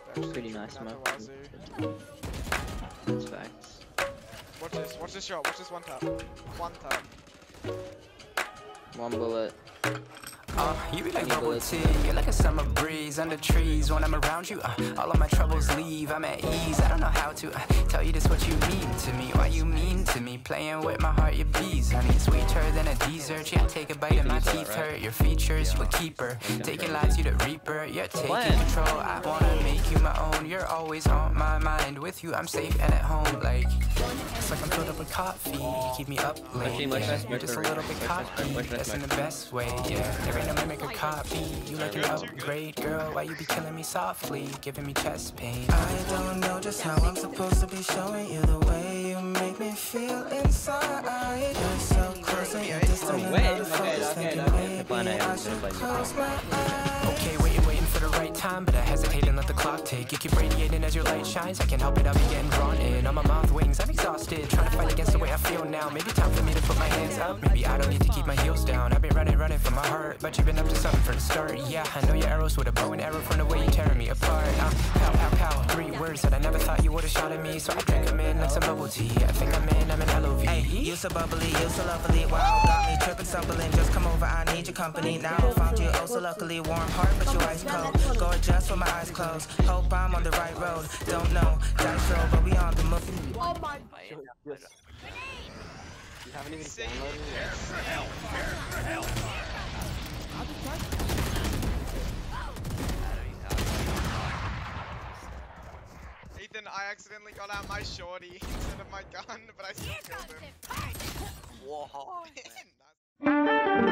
Pretty nice smoke. That's facts. Watch this. Watch this shot. Watch this one tap. One tap. One bullet. You be like bubble tea, you're like a summer breeze under trees. When I'm around you, all of my troubles leave. I'm at ease, I don't know how to tell you this what you mean to me. Why you mean to me, playing with my heart, your bees. Honey, sweeter than a dessert. Yeah, take a bite and my teeth hurt. Your features, you a keeper. Taking lives, you the reaper. You're taking control, I wanna make you my own. You're always on my mind. With you, I'm safe and at home. Like, it's like I'm filled up with coffee. You keep me up late, yeah. You're just a little bit cocky. That's in the best way, yeah. There ain't no mimic or copy. You like an upgrade, girl. Why you be killing me softly, giving me chest pain? I don't know just how I'm supposed to be showing you the way you make me feel inside. You're so close and you're distant and out of focus. Thinking maybe I should close my eyes. Okay, waiting for the right time, but I hesitate and let the clock tick. You keep radiating as your light shines. I can't help it, I'll be getting drawn in. On my mouth wings, I'm exhausted, trying to fight against the way I feel now. Maybe time for me to put my hands up. Maybe I don't need to keep my heels down. I've been running from my heart, but you've been up to something from the start. Yeah, I know your arrows with a bow and arrow from the way you're tearing me apart. Pow, 3 words that I never thought you would've shot at me. So I drink them in like some bubble tea. I think I'm an LOV. Hey, you so bubbly, you so lovely. Wow, got me tripping, stumbling. Just come over, I need your company. Now I found you oh so luckily. Warm heart, but you ice cold. Gorgeous with my eyes closed. Hope I'm on the right road. Don't know, dice roll, but we on the move. Oh my god. You haven't even downloaded it. For help. Ethan, I accidentally got out my shorty instead of my gun, but I still killed him. Whoa.